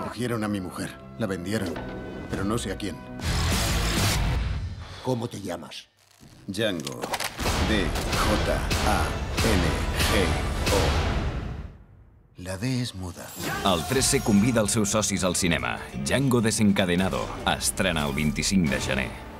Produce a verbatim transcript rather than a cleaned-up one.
Cogieron a mi mujer, la vendieron, pero no sé a quién. ¿Cómo te llamas? Django. D J A N G O. La D és muda. El tres C convida els seus socis al cinema. Django desencadenado estrena el vint-i-cinc de gener.